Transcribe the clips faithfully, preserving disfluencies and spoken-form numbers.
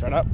Shut up.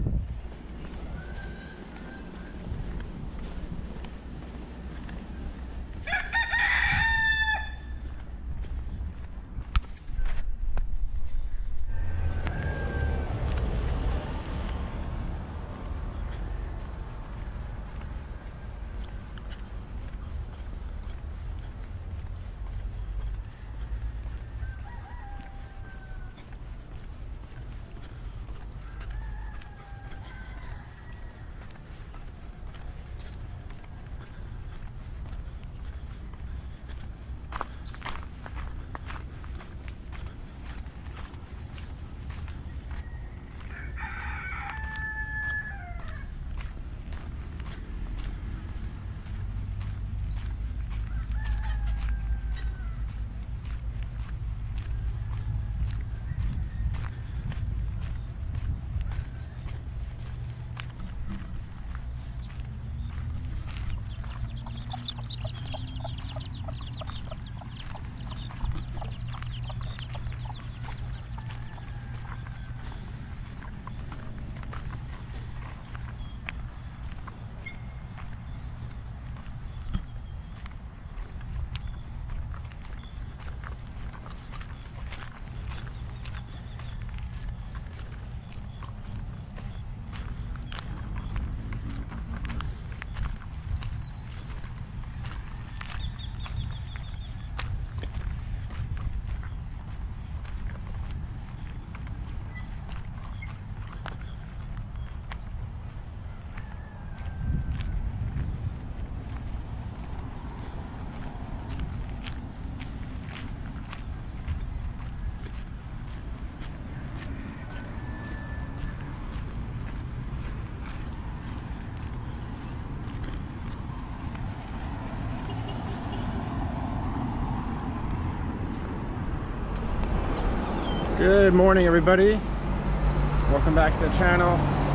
Good morning, everybody. Welcome back to the channel.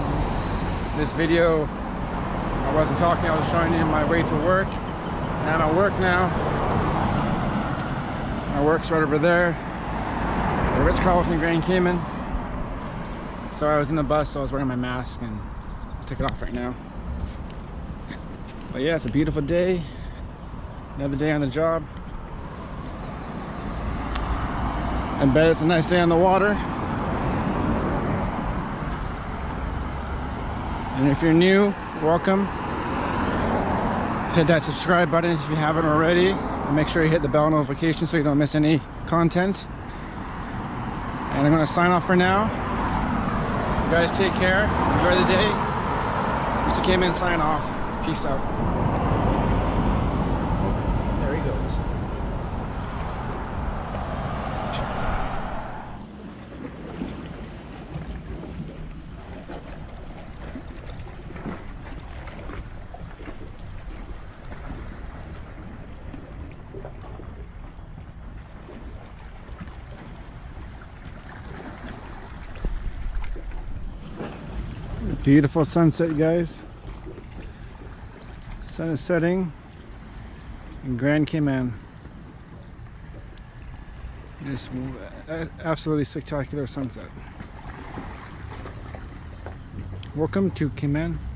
This video, I wasn't talking, I was showing you my way to work. And I'm at work now. My work's right over there, the Ritz-Carlton, Grand Cayman. So I was in the bus, so I was wearing my mask, and I took it off right now. But yeah, it's a beautiful day. Another day on the job. I bet it's a nice day on the water. And if you're new, welcome. Hit that subscribe button if you haven't already. And make sure you hit the bell notification so you don't miss any content. And I'm gonna sign off for now. You guys take care, enjoy the day. Mister Cayman sign off. Peace out. There he goes. Beautiful sunset, guys. Sun is setting in Grand Cayman. Just absolutely spectacular sunset. Welcome to Cayman.